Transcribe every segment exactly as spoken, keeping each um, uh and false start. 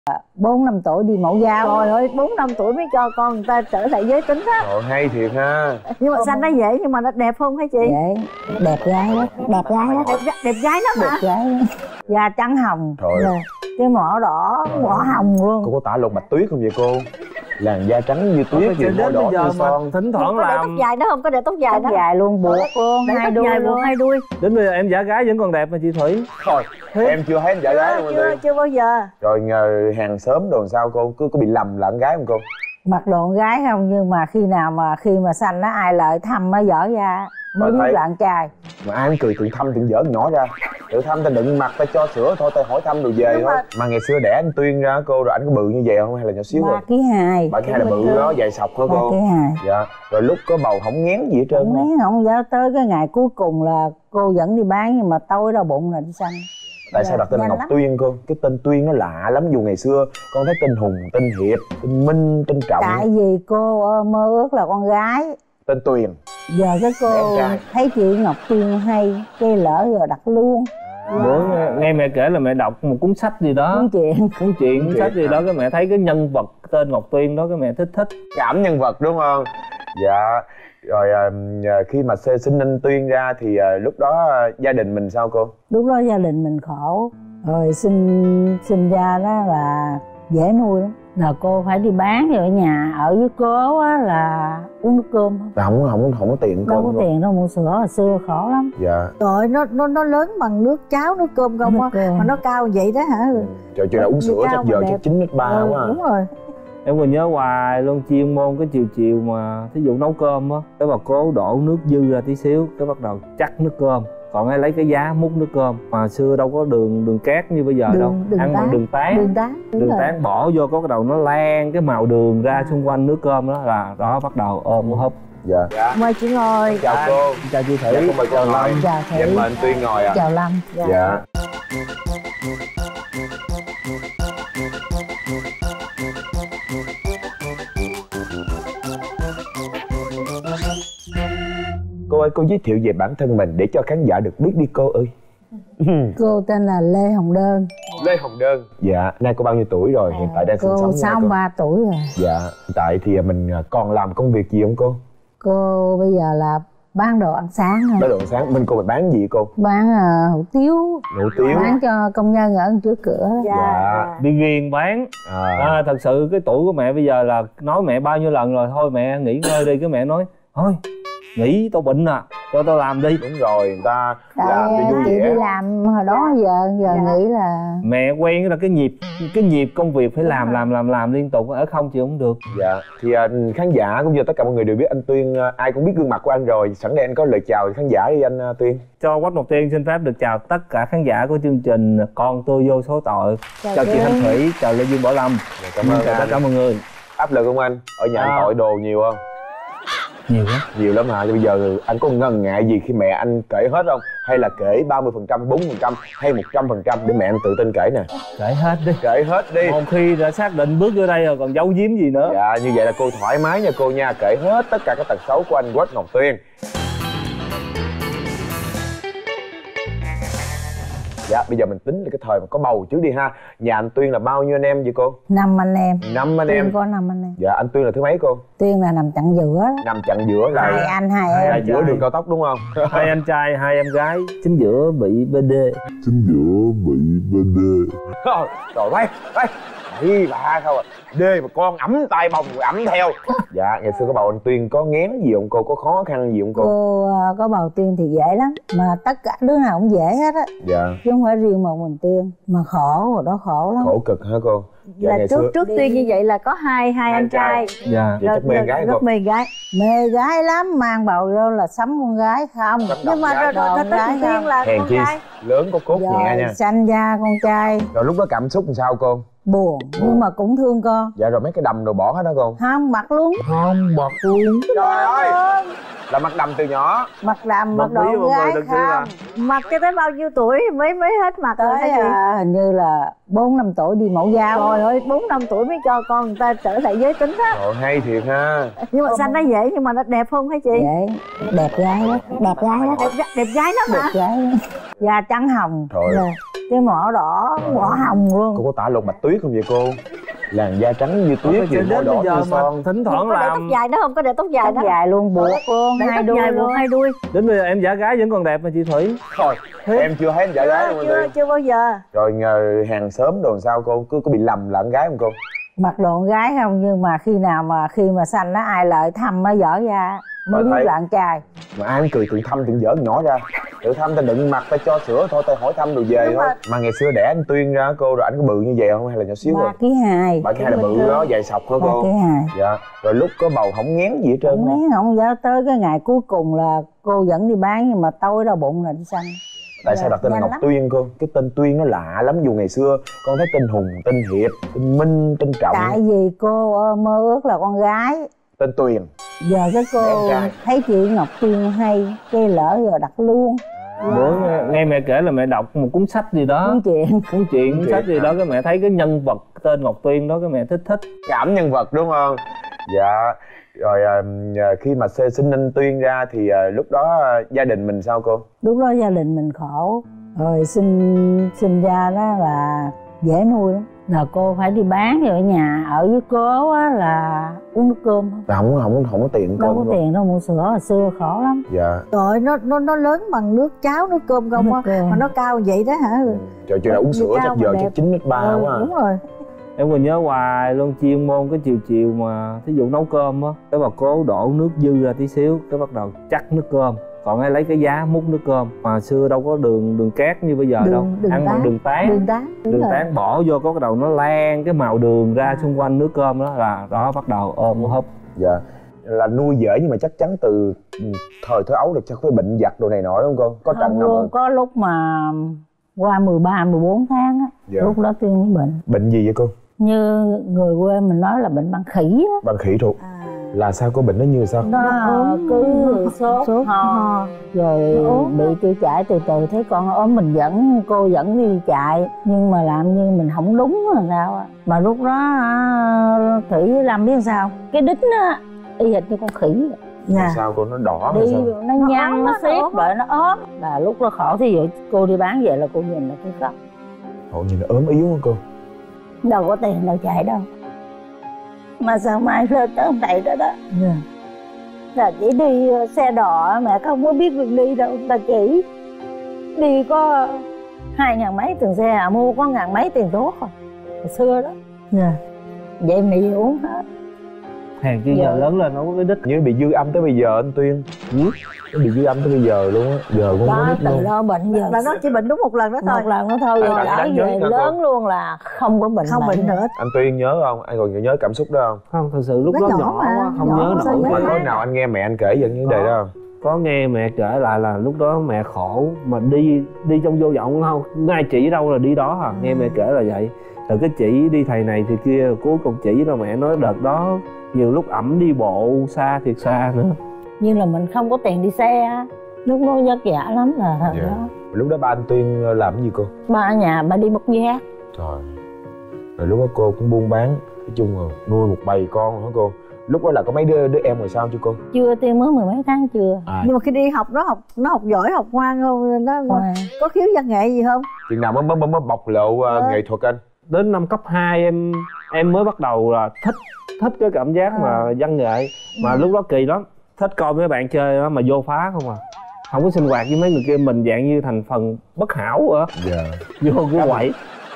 bốn năm tuổi đi mẫu giáo. Trời ơi, bốn năm tuổi mới cho con người ta trở lại giới tính á. Trời, hay thiệt ha. Nhưng mà xanh nó dễ nhưng mà nó đẹp không hả chị? Dễ, đẹp gái đó, đẹp gái đó. Đẹp, đẹp gái lắm hả? Đẹp gái đó. Da trắng hồng. Trời. Cái mỏ đỏ, mỏ hồng luôn. Cô có tả lục bạch tuyết không vậy cô? Làn da trắng như tuyết, gì mỏ đỏ như mà son. thỉnh thoảng Có để tóc làm dài đó không? Có để tóc dài Tóc đó. dài luôn, buộc luôn, Để hai tóc đuôi dài luôn. buộc hai đuôi. đến bây giờ em giả gái vẫn còn đẹp mà chị Thủy. Thôi, em chưa thấy em giả gái luôn Chưa, anh. chưa bao giờ. Rồi nhờ hàng xóm đồ sao cô? Cứ có bị lầm là con gái không cô? Mặc đồ con gái không, nhưng mà khi nào mà khi mà xanh nó ai lợi thăm nó dở ra mới Bà biết thấy. là con trai. Mà ai cũng cười tự thăm tự dở nhỏ ra. Tự thăm ta đựng mặt ta cho sữa thôi, ta hỏi thăm rồi về Nhưng thôi. mà- Mà ngày xưa đẻ anh Tuyên ra cô rồi anh có bự như vậy không hay là nhỏ xíu rồi? Ba ký hai. Ba cái hai là bự đó, dài sọc đó Ba cô. ký hai. Dạ. Rồi lúc có bầu không ngén gì hết trơn Không á. ngán không dám, tới cái ngày cuối cùng là cô dẫn đi bán nhưng mà tôi đau bụng là đi xanh. Tại sao đặt tên là Nhanh Ngọc lắm. Tuyên cô? Cái tên Tuyên nó lạ lắm, dù ngày xưa con thấy tên Hùng, tên Hiệp, tên Minh, tên Trọng. Tại vì cô ờ, mơ ước là con gái. Tên Tuyền. Giờ cái Em cô trai. thấy chị Ngọc Tuyên hay, cái lỡ giờ đặt luôn. Bữa nghe, nghe mẹ kể là mẹ đọc một cuốn sách gì đó, Cuốn chuyện. cuốn chuyện, cuốn chuyện sách gì hả? đó, cái mẹ thấy cái nhân vật tên Ngọc Tuyên đó cái mẹ thích thích. Cảm nhân vật đúng không? Dạ. Rồi à, khi mà xê- sinh anh Tuyên ra thì à, lúc đó à, gia đình mình sao cô? Lúc đó gia đình mình khổ. Rồi sinh sinh ra đó là dễ nuôi lắm. Là cô phải đi bán, rồi ở nhà ở với cô á là uống nước cơm thôi. Là không không không có tiền Đâu cơm có luôn. tiền đâu mua sữa, hồi xưa khổ lắm. Dạ. Trời, nó nó nó lớn bằng nước cháo, nước cơm không Nước á. cơm. Mà nó cao vậy đó hả? Trời trời đã uống sữa Đi chắc cao giờ mà chắc đẹp. chín mét ba Ừ, quá à. đúng rồi. Em còn nhớ hoài luôn, chuyên môn cái chiều chiều mà thí dụ nấu cơm á, cái bà cố đổ nước dư ra tí xíu, cái bắt đầu chắc nước cơm, còn ai lấy cái giá múc nước cơm. Mà xưa đâu có đường đường cát như bây giờ Đường- đâu, đường ăn bằng tán. đường tán. Đường tán. Đúng Đường rồi. tán bỏ vô có cái đầu nó lan cái màu đường ra xung quanh nước cơm đó, là đó bắt đầu ôm húp. Dạ. Dạ. Mời chị ngồi. Chào cô. Chào chị Thủy. Dạ, cô mời cô ngồi. Chào Thủy. Dạ mời anh Tuyên ngồi ạ. Chào Lâm. Dạ. Cô ơi, cô giới thiệu về bản thân mình để cho khán giả được biết đi cô ơi. Cô tên là Lê Hồng Đơn. Lê Hồng Đơn. Dạ, nay cô bao nhiêu tuổi rồi? Hiện tại đang sinh Cô sống nha sáu mươi ba tuổi rồi. Dạ, hiện tại thì mình còn làm công việc gì không cô? Cô bây giờ là bán đồ ăn sáng thôi. Đó đồ sáng, bên cô mình bán gì cô? Bán uh, hủ tiếu. Hủ tiếu. Bán cho công nhân ở trước cửa đó. Dạ. Dạ. Đi ghiền bán. À. À, thật sự cái tuổi của mẹ bây giờ là nói mẹ bao nhiêu lần rồi, thôi mẹ nghỉ ngơi đi, cái mẹ nói thôi nghỉ tao bệnh à, cho tao làm đi. Đúng rồi, người ta Tại làm cho vui chị vẻ. đi làm hồi đó giờ giờ Dạ. nghĩ là Mẹ quen là cái nhịp cái nhịp công việc phải làm làm làm làm liên tục, ở không chị không được. Dạ, thì à, khán giả cũng như tất cả mọi người đều biết anh Tuyên, à, ai cũng biết gương mặt của anh rồi. Sẵn đây anh có lời chào với khán giả đi anh à, Tuyên. Cho Quách Ngọc Tuyên xin phép được chào tất cả khán giả của chương trình Con Tôi Vô Số Tội. Chào Chào chị Tuyên. Thanh Thủy, chào Lê Dương Bảo Lâm. Dạ, cảm ơn Chào tất anh. cả mọi người. Áp lực không anh? Ở nhà À. anh tội đồ nhiều không? Nhiều quá. Nhiều lắm hả? Bây giờ anh có ngần ngại gì khi mẹ anh kể hết không? Hay là kể ba mươi phần trăm, bốn mươi phần trăm hay một trăm phần trăm để mẹ anh tự tin kể nè? Kể hết đi. Kể hết đi. Một khi đã xác định bước vô đây rồi còn giấu giếm gì nữa. Dạ, như vậy là cô thoải mái nha cô nha. Kể hết tất cả các tật xấu của anh Quách Ngọc Tuyên. Dạ, bây giờ mình tính là cái thời mà có bầu trước đi ha. Nhà anh Tuyên là bao nhiêu anh em vậy cô? năm anh em. Năm anh Tuyên em. có năm anh em. Dạ, anh Tuyên là thứ mấy cô? Tuyên là nằm chặn giữa đó. Nằm chặn giữa là Hai anh hai Hai em. là anh giữa trai. đường cao tốc đúng không? Hai anh trai, hai em gái, chính giữa bị bê đê. chính giữa bị bê đê. Trời mấy, mấy Đi bà sao à? Đê mà con ẩm tay bồng ẩm theo. Dạ, ngày xưa có bầu anh Tuyên có ngén gì không cô? Có khó khăn gì không cô? Cô ờ, có bầu Tuyên thì dễ lắm. Mà tất cả đứa nào cũng dễ hết á. Dạ. Chứ không phải riêng một mình Tuyên. Mà khổ rồi đó, khổ lắm. Khổ cực hả cô? Dạ, Là ngày trước xưa trước tiên như vậy là có hai hai anh trai. Dạ. Vậy chắc mê gái rất cô. mê gái. Mê gái lắm, mang bầu vô là sắm con gái không. Sắm Nhưng mà gái rồi rồi con tới gái Tuyên không. là Hèn con chi trai. lớn có cốt nhẹ nha. Rồi sanh ra con trai. Rồi lúc đó cảm xúc làm sao cô? Buồn, nhưng mà cũng thương con. Dạ, rồi mấy cái đầm đồ bỏ hết đó cô? Không, mặc luôn. Không, bật luôn. Trời ơi, là mặc đầm từ nhỏ. Mặc đầm, mặc Bật đồ bí con mọi gái người được chưa ạ? không. Mặc cho tới bao nhiêu tuổi mới mới hết mặc rồi hả Tới chị? à, hình như là bốn năm tuổi đi mẫu giáo. Trời ơi, bốn năm tuổi mới cho con người ta trở lại giới tính á. Trời, hay thiệt ha. Nhưng mà xanh nó dễ nhưng mà nó đẹp không hả chị? Vậy, đẹp gái đó, đẹp gái đó. Đẹp, đẹp gái lắm Đẹp hả? gái đó. da trắng hồng. Trời ơi. Cái mỏ đỏ, mỏ hồng luôn. Cô có tả lục bạch tuyết không vậy cô? Làn da trắng như tuyết, gì mỏ đỏ như son. Thỉnh thoảng có để làm tóc dài đó không? Có để tóc dài Tóc đó dài luôn, buộc luôn, để hai tóc đuôi dài luôn. buộc hai đuôi. đến bây giờ em giả gái vẫn còn đẹp mà chị Thủy. Thôi em chưa thấy em giả gái luôn chưa Tuyên. chưa bao giờ. Rồi nhờ hàng xóm đồ sao cô? Cứ có bị lầm là con gái không cô? Mặc đồ con gái không, nhưng mà khi nào mà khi mà xanh á, ai lợi thăm mới dở ra mới Mà biết thấy- là con trai. Mà ai cũng cười tự thăm tự dở nhỏ ra. Tự thăm ta đựng mặt ta cho sữa thôi, ta hỏi thăm rồi về Nhưng thôi. mà- Mà ngày xưa đẻ anh Tuyên ra cô rồi anh có bự như vậy không hay là nhỏ xíu rồi? Ba ký hai. Ba cái hai là bự đó, dài sọc đó Ba cô. ký hai. Dạ. Rồi lúc có bầu không ngén gì hết trơn. Không mấy không dở, tới cái ngày cuối cùng là cô dẫn đi bán, nhưng mà tối đau bụng là đi sanh. Tại sao đặt tên là Nhanh Ngọc lắm. Tuyên cô? Cái tên Tuyên nó lạ lắm, dù ngày xưa con thấy tên Hùng, tên Hiệp, tên Minh, tên Trọng. Tại vì cô ờ, mơ ước là con gái. Tên Tuyền. Giờ cái cô Em trai. thấy chị Ngọc Tuyên hay, cái lỡ rồi đặt luôn. Bữa nghe, nghe mẹ kể là mẹ đọc một cuốn sách gì đó, Cuốn chuyện. cuốn chuyện cuốn Chuyện sách gì hả? đó, cái mẹ thấy cái nhân vật tên Ngọc Tuyên đó, cái mẹ thích thích. Cảm nhân vật đúng không? Dạ. Rồi à, khi mà xê- sinh anh Tuyên ra thì à, lúc đó à, gia đình mình sao cô? Lúc đó gia đình mình khổ. Rồi sinh sinh ra đó là dễ nuôi lắm. Là cô phải đi bán, rồi ở nhà ở với cố á là uống nước cơm thôi. Là không không không có tiền Đâu cơm có luôn. tiền đâu mua sữa, hồi xưa khổ lắm. Dạ. Rồi nó nó nó lớn bằng nước cháo, nước cơm không Nước á. cơm. Mà nó cao vậy đó hả? Trời trời đã uống sữa Cao chắc mà giờ đẹp. chắc chín mét ba Ừ, quá à. đúng rồi. Em còn nhớ hoài luôn, chuyên môn cái chiều chiều mà thí dụ nấu cơm á, cái bà cố đổ nước dư ra tí xíu, cái bắt đầu chắc nước cơm, còn ai lấy cái giá múc nước cơm. Mà xưa đâu có đường đường cát như bây giờ Đường- đâu, đường ăn bằng tán. đường tán. Đường tán. Đúng Đường rồi. tán bỏ vô có cái đầu nó lan cái màu đường ra xung quanh nước cơm đó, là đó bắt đầu ôm húp. Dạ. Là nuôi dễ nhưng mà chắc chắn từ ừ, thời thơ ấu được chắc phải bệnh giặt đồ này nọ đúng không cô? Có trận Không nào luôn, mà có lúc mà qua mười ba, mười bốn tháng á, Dạ. lúc đó Tuyên mới bệnh. bệnh gì vậy cô? Như người quê mình nói là bệnh bằng khỉ á. Bằng khỉ thuộc. À. Là sao có bệnh nó như sao? Nó ốm, cứ sốt, sốt, ho, ho. rồi Nó ốm bị tiêu chảy từ từ. Thấy con nó ốm mình dẫn cô dẫn đi chạy, nhưng mà làm như mình không đúng là sao á. Mà lúc đó à, Thủy với Lâm biết sao, cái đít á y hệt như con khỉ vậy. Là Dạ. sao cô? Nó đỏ hay Đi sao? nó nhăn, ốm nó á, nó xếp ốm rồi nó ốm. Là lúc đó khổ. Thí dụ cô đi bán về là cô nhìn là cô khóc. Ồ, nhìn nó ốm yếu không cô? Đâu có tiền đâu chạy đâu. Mà sao mai lên tới ông thầy đó đó, Dạ. là chỉ đi xe đò, mẹ không có biết việc đi đâu, ta chỉ đi có hai ngàn mấy tiền xe, à, mua có ngàn mấy tiền thuốc rồi hồi xưa đó. Dạ. Vậy mì uống hết. Hàng chi Dạ. giờ lớn lên nó có cái đít. Như bị dư âm tới bây giờ anh Tuyên. Nó bị dư âm tới bây giờ luôn á. Giờ cũng không có Đó, biết từ luôn. đó bệnh giờ Là nó chỉ bệnh đúng một lần đó thôi. một lần nữa thôi, À, rồi à, trở đáng nhớ về nha cô. lớn luôn là không có bệnh Không lại bệnh nữa. Anh Tuyên nhớ không? Anh còn nhớ cảm xúc đó không? Không, thật sự lúc Nó đó nhỏ nhỏ mà, quá, không nhỏ nhớ mà sao nổi. nhớ Có, Dạ. có nào anh nghe mẹ anh kể về những vấn đề đó không? Có nghe mẹ kể lại là lúc đó mẹ khổ mà đi đi trong vô vọng không, ngay chỉ đâu là đi đó à. Nghe mẹ kể là vậy. Rồi cái chỉ đi thầy này thì kia, cuối cùng chỉ là mẹ nói đợt đó nhiều lúc ẩm đi bộ xa thiệt xa nữa. Nhưng là mình không có tiền đi xe á, lúc đó vất vả lắm là thật Dạ. đó. Lúc đó ba anh Tuyên làm cái gì cô? Ba ở nhà ba đi bốc giác. Trời. Rồi lúc đó cô cũng buôn bán, nói chung là nuôi một bầy con hả cô? Lúc đó là có mấy đứa đứa em rồi sao chứ cô? Chưa, Tiên mới mười mấy tháng chưa. À, Nhưng mà khi đi học nó học nó học giỏi, học ngoan không? Nó Ngoan. có khiếu văn nghệ gì không? chừng nào mới mới mới, mới bộc lộ uh, Ờ. nghệ thuật anh? Đến năm cấp hai em em mới bắt đầu là thích thích cái cảm giác mà văn nghệ. Mà lúc đó kỳ lắm, thích coi mấy bạn chơi đó mà vô phá không à, không có sinh hoạt với mấy người kia, mình dạng như thành phần bất hảo rồi á. Dạ. Vô cái quậy.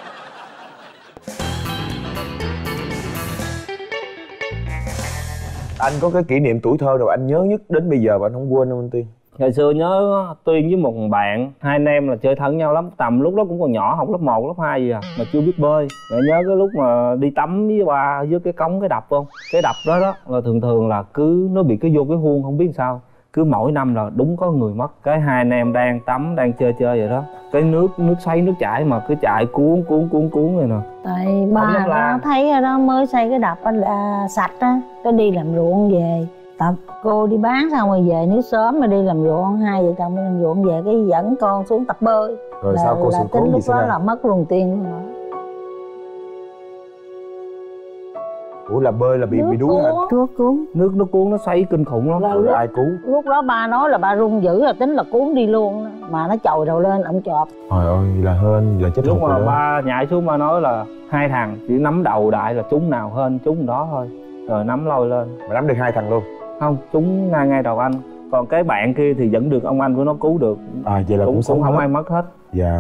Anh có cái kỷ niệm tuổi thơ nào anh nhớ nhất đến bây giờ mà anh không quên không anh Tuyên? Ngày xưa nhớ Tuyên với một bạn, hai anh em là chơi thân nhau lắm. Tầm lúc đó cũng còn nhỏ, học lớp một, lớp hai gì à, mà chưa biết bơi. Mẹ nhớ cái lúc mà đi tắm với ba dưới cái cống cái đập không? Cái đập đó đó là thường thường là cứ nó bị cái vô cái huông không biết sao. Cứ mỗi năm là đúng có người mất. Cái hai anh em đang tắm, đang chơi chơi vậy đó. Cái nước, nước xoáy, nước chảy mà cứ chạy cuốn cuốn cuốn cuốn rồi nè. Tại ba Không dám nó làm. thấy ở đó mới xây cái đập á là sạch á, cái đi làm ruộng về. Tập cô đi bán xong rồi về, nếu sớm mà đi làm ruộng, hai vợ chồng đi làm ruộng về cái dẫn con xuống tập bơi. Rồi là, sao cô là sự cố tính gì lúc xảy đó ra? là mất luồng tiên luôn rồi. Ủa là bơi là bị bị đuối hả? Nước cuốn. Nước nó cuốn, nó xoáy kinh khủng lắm. Rồi ai cứu? Lúc đó ba nói là ba run dữ là tính là cuốn đi luôn đó. Mà nó chồi đầu lên ổng chọp. Trời ơi là hên là chết. Lúc hụt mà rồi đó. ba nhảy xuống ba nói là hai thằng chỉ nắm đầu đại là trúng nào hên trúng đó thôi, rồi nắm lôi lên. Mà nắm được hai thằng luôn? Không, trúng ngay ngay đầu anh, còn cái bạn kia thì vẫn được ông anh của nó cứu được. À vậy là cũng, cũng sống không hết. ai mất hết. Dạ.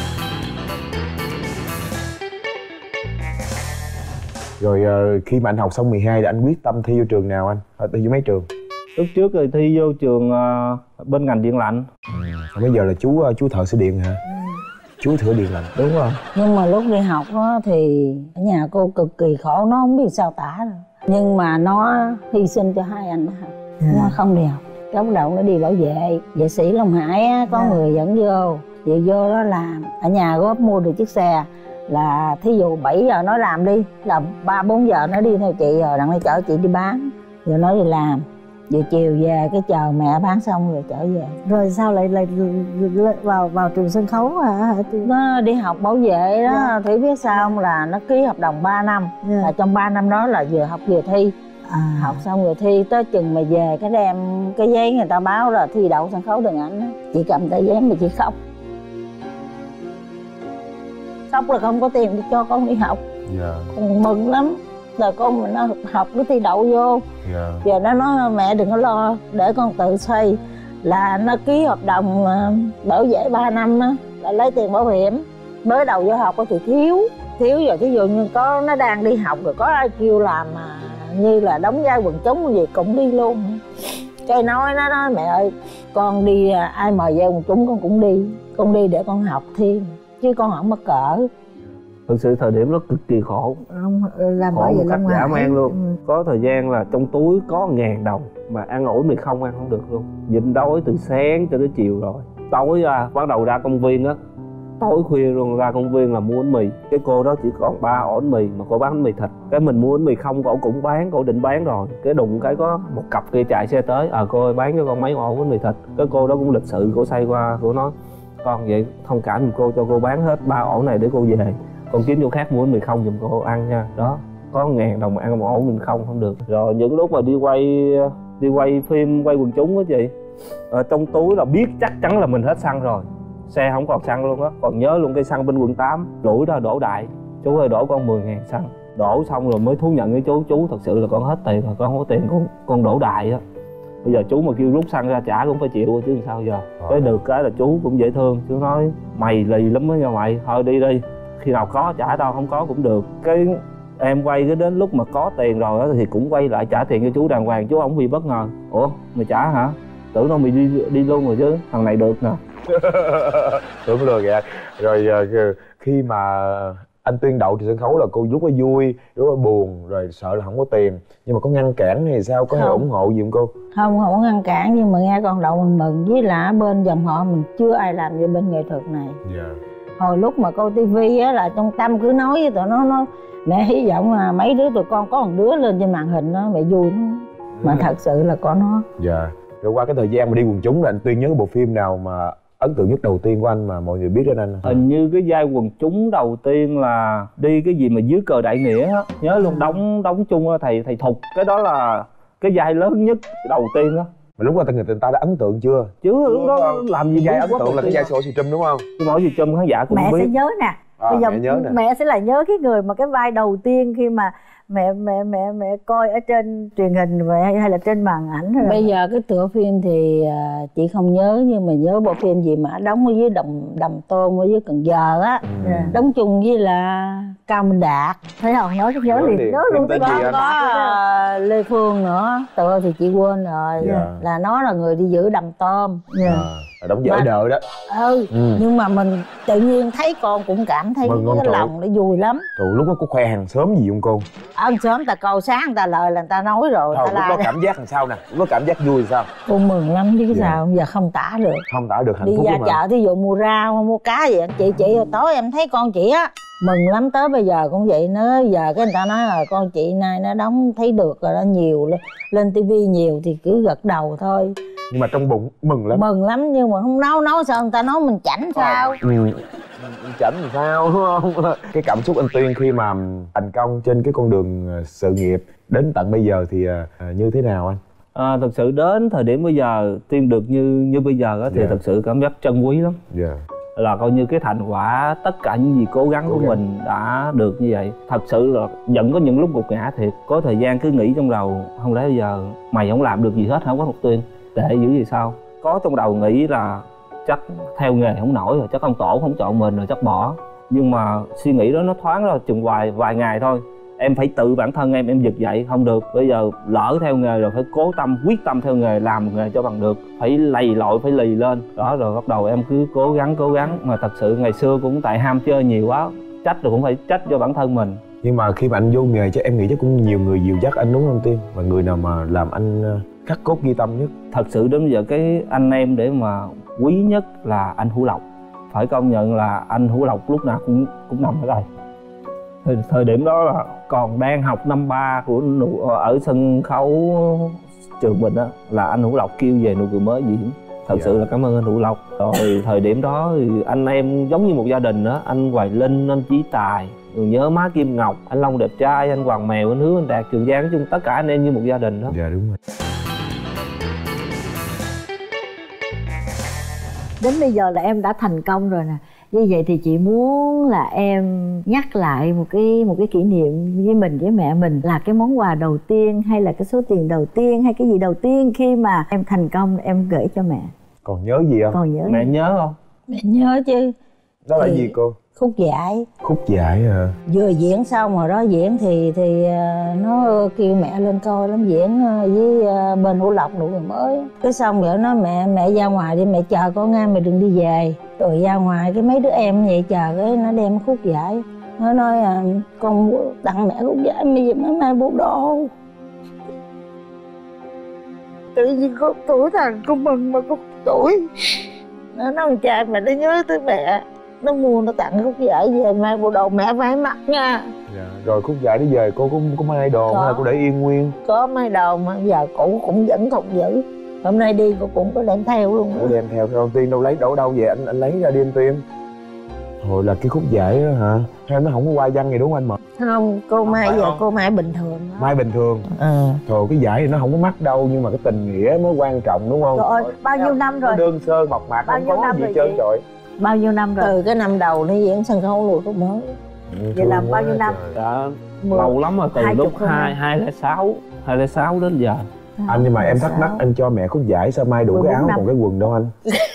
Rồi uh, khi mà anh học xong mười hai thì anh quyết tâm thi vô trường nào anh? À, thi vô mấy trường? Lúc trước thì thi vô trường uh, bên ngành điện lạnh. Còn bây giờ là chú uh, chú thợ sửa điện hả? Ừ. Chú thợ điện lạnh. Đúng rồi. Nhưng mà lúc đi học đó thì ở nhà cô cực kỳ khổ, nó không biết sao tả rồi. Nhưng mà nó hy sinh cho hai anh nó học. Yeah. Nó không đi học. Cái bắt đầu nó đi bảo vệ, vệ sĩ Long Hải á, có yeah. người dẫn vô. Vậy vô đó làm, ở nhà góp mua được chiếc xe. Là thí dụ bảy giờ nó làm đi, là ba bốn giờ nó đi theo chị rồi đặng nó chở chị đi bán. Rồi nó đi làm, rồi chiều về cái chờ mẹ bán xong rồi trở về. Rồi sao lại lại vào vào trường sân khấu hả? Nó đi học bảo vệ đó. Yeah. Thủy biết sao không, là nó ký hợp đồng ba năm. Yeah. Là trong ba năm đó là vừa học vừa thi. À. Học xong rồi thi tới chừng mà về cái đem cái giấy người ta báo là thi đậu sân khấu điện ảnh. Chị cầm tờ giấy mà chị khóc. Khóc là không có tiền để cho con đi học. Dạ. Con mừng lắm. Rồi con mình nó học nó thi đậu vô. Dạ. Giờ nó nói mẹ đừng có lo, để con tự xoay. Là nó ký hợp đồng bảo vệ ba năm á, là lấy tiền bảo hiểm. Mới đầu vô học thì thiếu. Thiếu rồi thí dụ như có nó đang đi học rồi có ai kêu làm mà như là đóng vai quần chúng gì cũng đi luôn. Cái nói nó nói mẹ ơi, con đi ai mời vai quần chúng con cũng đi. Con đi để con học thêm. Chứ con không mắc cỡ. Thực sự thời điểm đó cực kỳ khổ. Không, làm khổ một cách dã man luôn. Ừ. Có thời gian là trong túi có ngàn đồng mà ăn ủi thì không ăn không được luôn. Nhịn đói từ sáng cho tới chiều rồi. Tối ra bắt đầu ra công viên á, tối khuya luôn ra công viên là mua bánh mì. Cái cô đó chỉ còn ba ổ bánh mì mà cô bán bánh mì thịt. Cái mình mua bánh mì không, cổ cũng bán, cổ định bán rồi. Cái đụng cái có một cặp kia chạy xe tới, ờ à, cô ơi bán cho con mấy ổ bánh mì thịt. Cái cô đó cũng lịch sự, cô xoay qua cô nói con vậy thông cảm giùm cô, cho cô bán hết ba ổ này để cô về, con kiếm chỗ khác mua bánh mì không giùm cô ăn nha. Đó, có ngàn đồng mà ăn một ổ mình không không được. Rồi những lúc mà đi quay đi quay phim, quay quần chúng á chị, ở trong túi là biết chắc chắn là mình hết xăng rồi, xe không còn xăng luôn á. Còn nhớ luôn cây xăng bên quận tám, đuổi ra đổ đại, chú ơi đổ con mười ngàn xăng. Đổ xong rồi mới thú nhận với chú, chú thật sự là con hết tiền rồi, con không có tiền, con con đổ đại á. Bây giờ chú mà kêu rút xăng ra trả cũng phải chịu chứ sao giờ. À. Cái được cái là chú cũng dễ thương, chú nói mày lì lắm đó nha mày, thôi đi đi, khi nào có trả tao, không có cũng được. Cái em quay cái đến lúc mà có tiền rồi đó thì cũng quay lại trả tiền cho chú đàng hoàng, chú không bị bất ngờ. Ủa mày trả hả? Tưởng đâu mày đi đi luôn rồi chứ, thằng này được nè. Tưởng rồi kìa. Rồi khi mà anh Tuyên đậu thì sân khấu là cô lúc đó vui, lúc đó buồn, rồi sợ là không có tiền. Nhưng mà có ngăn cản hay sao, có hay ủng hộ gì không cô? Không, không có ngăn cản, nhưng mà nghe con đậu mình mừng. Với là bên dòng họ mình chưa ai làm về bên nghệ thuật này. Dạ. Hồi lúc mà coi tivi á là trong tâm cứ nói với tụi nó, nói mẹ hy vọng là mấy đứa tụi con có một đứa lên trên màn hình đó, mẹ vui lắm. Mà thật sự là có nó. Dạ. Rồi qua cái thời gian mà đi quần chúng là anh Tuyên nhớ cái bộ phim nào mà ấn tượng nhất đầu tiên của anh mà mọi người biết đến anh? Hình như cái vai quần chúng đầu tiên là đi cái gì mà dưới cờ đại nghĩa á, nhớ luôn, đóng đóng chung thầy thầy Thục. Cái đó là cái vai lớn nhất đầu tiên á. Mà lúc đó người ta đã ấn tượng chưa? Chứ lúc đó làm gì vai ấn tượng là cái vai Sổ Xì Trùm đúng không? Cái Sổ Xì Trùm khán giả cũng mẹ biết. Mẹ sẽ nhớ nè. À, bây giờ mẹ, nhớ nè. Mẹ sẽ lại nhớ cái người mà cái vai đầu tiên khi mà mẹ mẹ mẹ mẹ coi ở trên truyền hình mẹ hay là trên màn ảnh. Bây giờ cái tựa phim thì chị không nhớ, nhưng mà nhớ bộ phim gì mà đóng ở dưới Đồng Đầm Tôm ở dưới Cần Giờ á. Ừ. Đóng chung với là Cao Minh Đạt. Thấy không? Nhớ nhớ, nhớ liền, nhớ luôn. Có, có Lê Phương nữa, tựa thì chị quên rồi. Yeah. Là nó là người đi giữ đầm tôm. Yeah. À, đóng vợ đỡ đó. Ừ, ừ, nhưng mà mình tự nhiên thấy con cũng cảm thấy mừng cái lòng nó vui lắm. Trời, lúc đó có khoe hàng xóm gì không cô? Ở sớm ta câu sáng người ta lời là người ta nói rồi. Thôi, lúc đó cảm giác làm sao nè? Lúc đó cảm giác vui sao? Con mừng lắm chứ dạ. Sao giờ không tả được. Không tả được hạnh đi phúc ra lắm chợ thí dụ mua rau mua cá vậy, chị chị tối em thấy con chị á mừng lắm. Tới bây giờ cũng vậy nữa. Giờ cái người ta nói là con chị nay nó đóng thấy được rồi đó, nhiều lên, lên tivi nhiều thì cứ gật đầu thôi. Nhưng mà trong bụng mừng lắm. Mừng lắm, nhưng mà không nấu nấu sao người ta nói mình chảnh sao. Ừ. chảnh làm sao đúng không? Cái cảm xúc anh Tuyên khi mà thành công trên cái con đường sự nghiệp đến tận bây giờ thì như thế nào anh? À, thực sự đến thời điểm bây giờ Tuyên được như như bây giờ đó, thì Yeah. thực sự cảm giác trân quý lắm. Dạ. Yeah. Là coi như cái thành quả tất cả những gì cố gắng Cố của gắng. mình đã được như vậy. Thật sự là vẫn có những lúc gục ngã thiệt, có thời gian cứ nghĩ trong đầu không lẽ bây giờ mày không làm được gì hết, không có một Tuyên để giữ gì sao. Có trong đầu nghĩ là chắc theo nghề không nổi rồi, chắc ông tổ không chọn mình rồi, chắc bỏ. Nhưng mà suy nghĩ đó nó thoáng ra chừng vài vài ngày thôi, em phải tự bản thân em em vực dậy. Không được, bây giờ lỡ theo nghề rồi phải cố tâm quyết tâm theo nghề, làm một nghề cho bằng được, phải lầy lội, phải lì lên đó. Rồi bắt đầu em cứ cố gắng cố gắng mà thật sự ngày xưa cũng tại ham chơi nhiều quá, trách rồi cũng phải trách cho bản thân mình. Nhưng mà khi mà anh vô nghề chắc em nghĩ chắc cũng nhiều người dìu dắt anh đúng không Tiên? Và người nào mà làm anh khắc cốt ghi tâm nhất? Thật sự đến bây giờ cái anh em để mà quý nhất là anh Hữu Lộc. Phải công nhận là anh Hữu Lộc lúc nào cũng cũng nằm ở đây. Thời, thời điểm đó là còn đang học năm ba của nụ, ở sân khấu trường mình á, là anh Hữu Lộc kêu về Nụ Cười Mới diễn. Thật Dạ. sự là cảm ơn anh Hữu Lộc. Rồi thời điểm đó thì anh em giống như một gia đình đó, anh Hoài Linh, anh Chí Tài, rồi Nhớ Má Kim Ngọc, anh Long Đẹp Trai, anh Hoàng Mèo, anh Hứa, anh Đạt, Trường Giang, nói chung tất cả anh em như một gia đình đó. Dạ đúng rồi. Đến bây giờ là em đã thành công rồi nè. Như vậy thì chị muốn là em nhắc lại một cái một cái kỷ niệm với mình với mẹ mình, là cái món quà đầu tiên hay là cái số tiền đầu tiên hay cái gì đầu tiên khi mà em thành công em gửi cho mẹ. Còn nhớ gì không? Còn nhớ Mẹ nhớ không? Mẹ nhớ chứ. Đó là thì- gì cô? Khúc giải. Khúc giải hả? Vừa diễn xong rồi đó, diễn thì thì ờ, nó kêu mẹ lên coi lắm, diễn ờ, với ờ, bên Hữu Lộc Nụ Cười Mới. Cái xong rồi nó mẹ mẹ ra ngoài đi, mẹ chờ con nghe, mẹ đừng đi về. Rồi ra ngoài cái mấy đứa em vậy chờ, cái nó đem khúc giải. Nó nói à, con tặng mẹ khúc giải, bây giờ mấy mai bộ đồ. Tự nhiên có tuổi thằng con mừng mà có tuổi. Nó nói con trai mẹ nó nhớ tới mẹ, nó mua nó tặng khúc giải về mai bộ đồ mẹ phải mặc nha. Dạ. Rồi khúc giải đi về cô có có may đồ Có. hay là cô để yên nguyên? Có mấy đồ mà giờ cũ cũng vẫn còn giữ. Hôm nay đi cô cũng có đem theo luôn Cô đó. đem theo theo Tiên đâu lấy đâu đâu về anh anh lấy ra đi anh Tiên. Thôi là cái khúc giải đó hả? Hay nó không có hoa văn gì đúng không anh mà? Không, cô Mai phải giờ không? cô Mai bình thường đó. Mai bình thường. Ờ. Thôi cái giải thì nó không có mắc đâu, nhưng mà cái tình nghĩa mới quan trọng đúng không? Trời ơi, bao nhiêu năm rồi? Nó đơn sơ mộc mạc, Bao không nhiêu có năm gì rồi trơn chị? trọi. Bao nhiêu năm rồi? Từ cái năm đầu nó diễn sân khấu Nụ Cười Mới. Ừ, Vậy là thương bao quá nhiêu năm? trời. Đã Mười- lâu lắm rồi, từ hai lúc chục năm. hai hai lẻ sáu hai lẻ sáu đến giờ. Anh nhưng mà em thắc mắc, anh cho mẹ khúc giải sao mai đủ mười cái bốn áo năm. còn cái quần đâu anh?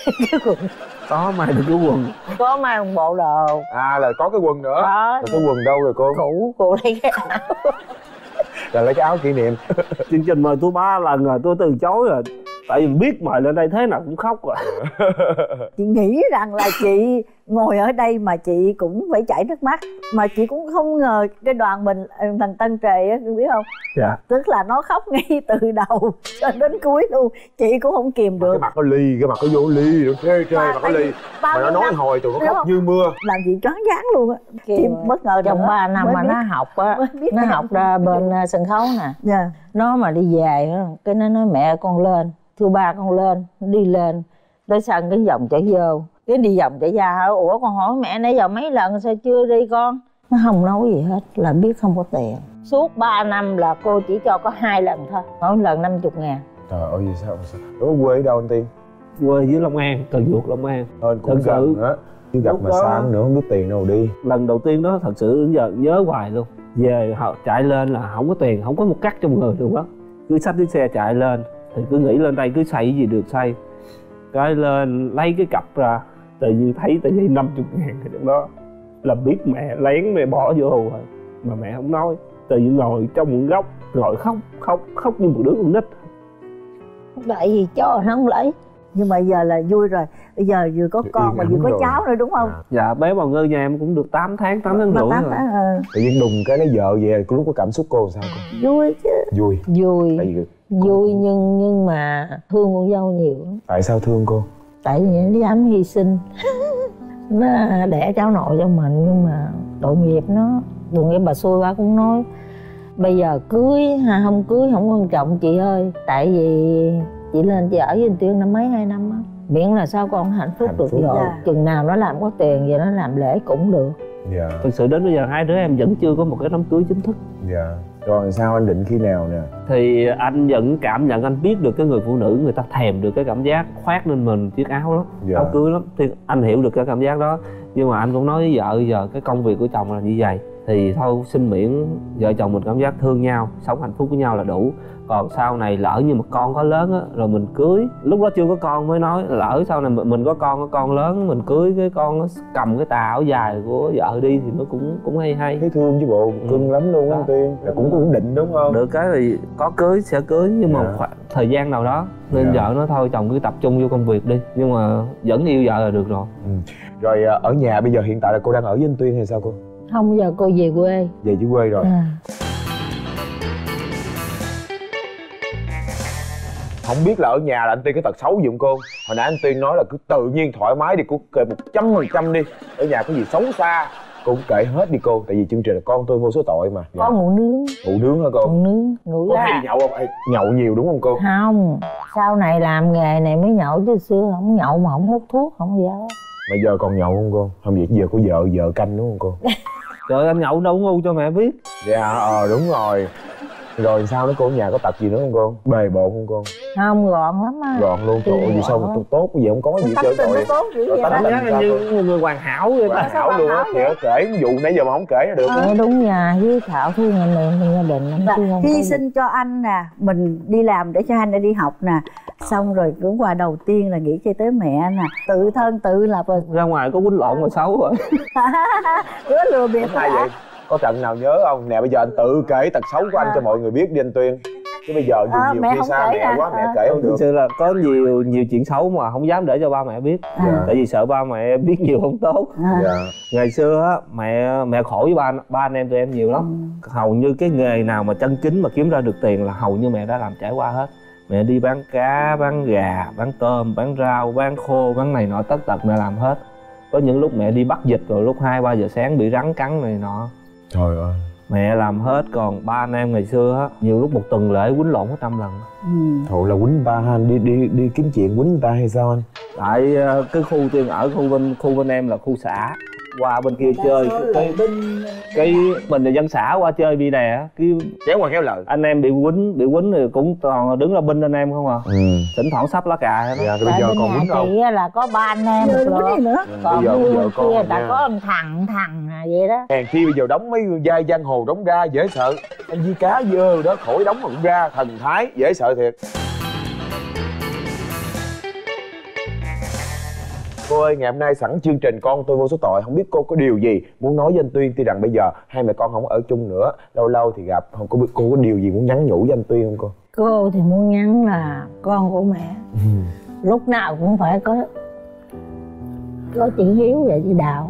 Có mai được cái quần. Có Mai một bộ đồ. À là có cái quần nữa. Có. Rồi cái quần đâu rồi cô? Cũ cô lấy cái áo. Là lấy cái áo kỷ niệm. Chương trình mời tôi ba lần rồi tôi từ chối rồi, tại vì biết mời lên đây thế nào cũng khóc rồi. Chị nghĩ rằng là chị ngồi ở đây mà chị cũng phải chảy nước mắt, mà chị cũng không ngờ cái đoàn mình thằng Tân Trề á, biết không? Dạ. Tức là nó khóc ngay từ đầu cho đến cuối luôn, chị cũng không kìm được. Cái mặt nó ly, cái mặt nó vô ly, nó trê trê Mà mặt nó tại ly. vì bao Mà nó nhiêu nói năm- hồi tụi nó đúng khóc không? như mưa. Làm chị choáng váng luôn á. Chị bất ngờ Trong nữa. ba năm Mới mà biết- nó học á, mới biết nó là- học ra bên ờ, sân khấu nè. Dạ. Nó mà đi về á, cái nó nói mẹ con lên, thưa ba con lên, đi lên tới sân cái vòng chạy vô, cái đi vòng chạy ra hỏi ủa con hỏi mẹ nãy giờ mấy lần sao chưa đi con? Nó không nói gì hết, là biết không có tiền. Suốt ba năm là cô chỉ cho có hai lần thôi, mỗi lần năm chục ngàn. Trời ơi vì sao sao? Đó quê ở đâu anh Tiên? Quê dưới Long An, Cần Duộc, Long An. Thôi cũng Thật sự, gần á. Chứ gặp lúc mà đó- xa nữa không biết tiền đâu đi. Lần đầu tiên đó thật sự đến giờ nhớ hoài luôn. Về họ chạy lên là không có tiền, không có một cắt trong người luôn á. Cứ xách cái xe chạy lên thì cứ nghĩ lên đây cứ xay cái gì được xay. Cái lên lấy cái cặp ra, tự nhiên thấy tờ giấy năm mươi ngàn ở trong đó. Là biết mẹ lén mẹ bỏ vô rồi, mà mẹ không nói. Tự nhiên ngồi trong một góc ngồi khóc khóc khóc như một đứa con nít. Tại vì cho nó không lấy. Nhưng mà giờ là vui rồi, bây giờ vừa có con Yên mà ắng vừa có rồi. cháu nữa đúng không? À. Dạ bé bào ngư nhà em cũng được tám tháng, tám tháng Mà rưỡi tám rồi. tháng, ờ, Tự nhiên đùng cái lấy vợ về, lúc có cảm xúc cô làm sao cô? vui chứ. Vui. Vui, Tại vì vui nhưng nhưng mà thương con dâu nhiều lắm. tại sao thương cô? Tại vì nó dám hy sinh. Nó đẻ cháu nội cho mình nhưng mà tội nghiệp nó. Đừng nghe bà xui bà cũng nói bây giờ cưới hay không cưới không quan trọng chị ơi. Tại vì chị lên chị ở với anh Tuyên năm mấy hai năm á. miễn là sao con hạnh phúc Hạnh được phúc. rồi. Dạ. Chừng nào nó làm có tiền vậy nó làm lễ cũng được. Dạ. Thực sự đến bây giờ hai đứa em vẫn chưa có một cái đám cưới chính thức. Dạ. Rồi sao anh định khi nào nè? Thì anh vẫn cảm nhận, anh biết được cái người phụ nữ người ta thèm được cái cảm giác khoác lên mình chiếc áo lắm, Dạ. áo cưới lắm. Thì anh hiểu được cái cảm giác đó. Nhưng mà anh cũng nói với vợ giờ cái công việc của chồng là như vậy, thì thôi xin miễn vợ chồng mình cảm giác thương nhau, sống hạnh phúc với nhau là đủ. Còn sau này lỡ như mà con có lớn á rồi mình cưới, lúc đó chưa có con mới nói lỡ sau này mình có con, có con lớn mình cưới cái con nó cầm cái tà áo dài của vợ đi thì nó cũng cũng hay hay. Thấy thương chứ bộ, Ừ. cưng lắm luôn á anh Tuyên. Là cũng cũng định đúng không? Được cái thì có cưới sẽ cưới nhưng mà Dạ. khoảng thời gian nào đó nên Dạ. vợ nói thôi chồng cứ tập trung vô công việc đi, nhưng mà vẫn yêu vợ là được rồi. Ừ. Rồi à, ở nhà bây giờ hiện tại là cô đang ở với anh Tuyên hay sao cô? Không, bây giờ cô về quê. Về dưới quê rồi. À. Không biết là ở nhà là anh Tuyên cái tật xấu gì không cô? Hồi nãy anh Tuyên nói là cứ tự nhiên thoải mái đi, cô kể một trăm phần trăm đi. Ở nhà có gì xấu xa cô cũng kể hết đi cô. Tại vì chương trình là con tôi vô số tội mà. Có ngủ nướng. Ngủ nướng hả cô? Ngủ nướng. Ngủ Có hay la. đi nhậu không? Hay nhậu nhiều đúng không cô? Không, sau này làm nghề này mới nhậu chứ xưa không nhậu mà không hút thuốc không gì hết. Mà giờ còn nhậu không cô? Không vậy giờ có vợ vợ canh đúng không cô? Trời ơi, anh nhậu đâu ngu cho mẹ biết. Dạ ờ đúng rồi. Rồi sao nữa cô, ở nhà có tật gì nữa không cô? Bề bộn không cô? Không, gọn lắm á. Gọn luôn. Trời ơi, gì sao mà Gọn tốt tốt cái gì không có gì hết trơn Tình rồi. nó tốt dữ Rồi vậy tánh đó. tình Nhắc sao anh cô? như một người hoàn hảo vậy Hoàn ta. hảo luôn á. Thì kể vụ nãy giờ mà không kể được. Ờ, đúng nhà với Thảo thương anh em trong gia đình lắm, chứ không Hy có- sinh cho anh nè, mình đi làm để cho anh đi học nè, xong rồi cũng quà đầu tiên là nghĩ chơi tới mẹ nè, tự thân tự lập rồi. Ra ngoài có quýnh lộn mà xấu rồi. Đứa lừa bịp Ai vậy? Có trận nào nhớ không? Nè bây giờ anh tự kể tật xấu của anh cho mọi người biết đi anh Tuyên. Chứ bây giờ À, nhiều mẹ khi không xa kể mẹ hả? quá mẹ À. kể không Thực được. sự là có nhiều nhiều chuyện xấu mà không dám để cho ba mẹ biết. Dạ. Tại vì sợ ba mẹ biết nhiều không tốt. À. Dạ. Ngày xưa á mẹ mẹ khổ với ba ba anh em tụi em nhiều lắm. Hầu như cái nghề nào mà chân chính mà kiếm ra được tiền là hầu như mẹ đã làm trải qua hết. Mẹ đi bán cá, bán gà, bán tôm, bán rau, bán khô, bán này nọ tất tật mẹ làm hết. Có những lúc mẹ đi bắt vịt rồi lúc hai ba giờ sáng bị rắn cắn này nọ. Trời ơi. Mẹ làm hết, còn ba anh em ngày xưa á nhiều lúc một tuần lễ quýnh lộn có trăm lần. Ừ. Thôi là quýnh người ta ha, anh đi đi đi kiếm chuyện quýnh người ta hay sao anh? Tại ờ, cái khu Tuyên ở khu bên khu bên em là khu xã, qua bên kia chơi cái cái, cái mình là dân xã qua chơi bị đè cái Kéo qua kéo lại. anh em bị quýnh bị quýnh thì cũng toàn đứng ra binh anh em không à. Ừ. Thỉnh thoảng sắp lá cà hết á. Dạ, thì bây Tại giờ bên còn nhà quýnh không? chị á là có ba anh em một Quýnh lượt. gì nữa? Ừ, Còn bây giờ bên bây giờ con kia đã nha. có ông thằng thằng à, vậy đó. Hèn chi bây giờ đóng mấy vai giang hồ đóng ra dễ sợ. Anh Di Cá dơ đó khỏi đóng mà cũng ra thần thái dễ sợ thiệt. Cô ơi, ngày hôm nay sẵn chương trình Con Tôi Vô Số Tội, không biết cô có điều gì muốn nói với anh Tuyên? Tuy rằng bây giờ hai mẹ con không ở chung nữa, lâu lâu thì gặp, không có biết cô có điều gì muốn nhắn nhủ với anh Tuyên không cô? Cô thì muốn nhắn là con của mẹ lúc nào cũng phải có có chị Hiếu và chị Đạo,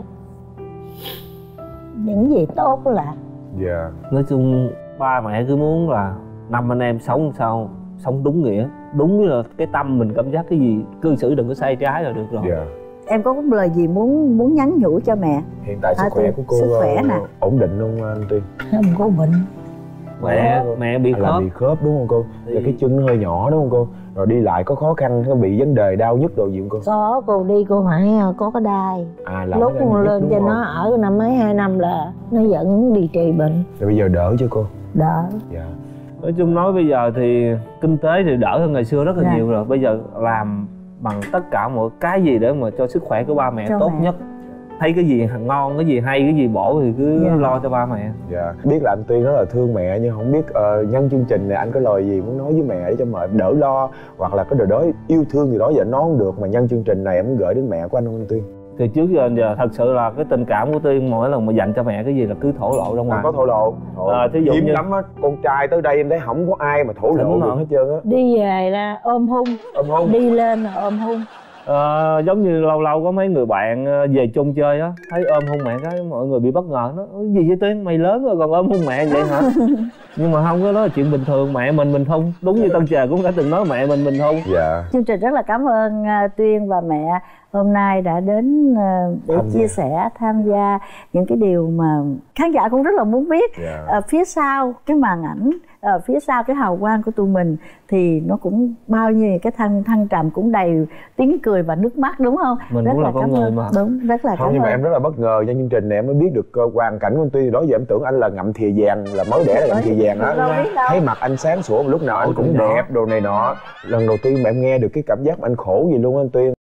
những gì tốt là Dạ. Nói chung ba mẹ cứ muốn là năm anh em sống sao sống đúng nghĩa, đúng là cái tâm mình cảm giác cái gì cư xử đừng có sai trái là được rồi. Dạ. Em có cái lời gì muốn muốn nhắn nhủ cho mẹ? Hiện tại sức À, khỏe Tuyên, của cô sức khỏe ờ, nè. ổn định không anh Tuyên? không có bệnh. Mẹ mẹ bị Hay là khớp. bị khớp đúng không cô? Thì- Là cái chân nó hơi nhỏ đúng không cô? Rồi đi lại có khó khăn, có bị vấn đề đau nhức đồ gì không cô? Có, cô đi cô phải có cái đai. À là Lúc nó đang nhức lên đúng cho không? nó ở năm mấy hai năm là nó vẫn đi trị bệnh. Rồi bây giờ đỡ chưa cô? Đỡ. Dạ. Nói chung nói bây giờ thì kinh tế thì đỡ hơn ngày xưa rất là Dạ. nhiều rồi. Bây giờ làm bằng tất cả mọi cái gì để mà cho sức khỏe của ba mẹ Cho tốt mẹ. nhất. Thấy cái gì ngon, cái gì hay, cái gì bổ thì cứ Dạ. lo cho ba mẹ. Dạ. Biết là anh Tuyên rất là thương mẹ, nhưng không biết ờ, nhân chương trình này anh có lời gì muốn nói với mẹ để cho mẹ đỡ lo, hoặc là có điều đó yêu thương gì đó giờ nó không được mà nhân chương trình này em muốn gửi đến mẹ của anh không anh Tuyên? Thì trước giờ giờ thật sự là cái tình cảm của Tuyên mỗi lần mà dành cho mẹ cái gì là cứ thổ lộ ra À, ngoài. có thổ lộ. Thổ. À, thí dụ hiếm như- lắm á, con trai tới đây em thấy không có ai mà thổ lộ Đúng được rồi. hết trơn á. Đi về là ôm hung, Ôm hôn. đi lên là ôm hung. Ờ, giống như lâu lâu có mấy người bạn ờ, về chung chơi á, thấy ôm hôn mẹ cái mọi người bị bất ngờ, nó "Ủa, gì vậy Tuyên, mày lớn rồi còn ôm hôn mẹ vậy hả?" Nhưng mà không, cái đó là chuyện bình thường, mẹ mình mình hôn. Đúng như Tân Trà cũng đã từng nói mẹ mình mình hôn. Dạ. Chương trình rất là cảm ơn uh, Tuyên và mẹ hôm nay đã đến uh, để tham chia gia. sẻ, tham gia những cái điều mà khán giả cũng rất là muốn biết. Dạ. Ở phía sau cái màn ảnh, ở phía sau cái hào quang của tụi mình thì nó cũng bao nhiêu cái thăng thăng trầm, cũng đầy tiếng cười và nước mắt, đúng không? Mình rất cũng là là con cảm người ơn. mà. Đúng, rất là Không, cảm nhưng mà ơn. em rất là bất ngờ trong chương trình này em mới biết được uh, hoàn cảnh của anh Tuyên. Đó giờ em tưởng anh là ngậm thìa vàng, là mới đẻ là ngậm thìa vàng Đâu đó. biết đâu. Thấy mặt anh sáng sủa, lúc nào anh cũng Ôi, đẹp đồ này nọ. Lần đầu tiên mà em nghe được cái cảm giác mà anh khổ gì luôn á anh Tuyên.